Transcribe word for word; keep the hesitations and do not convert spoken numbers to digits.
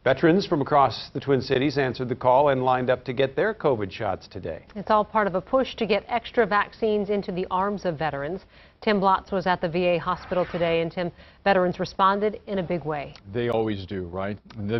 Veterans from across the Twin Cities answered the call and lined up to get their COVID shots today. It's all part of a push to get extra vaccines into the arms of veterans. Tim Blotz was at the V A hospital today, and Tim, veterans responded in a big way. They always do, right? The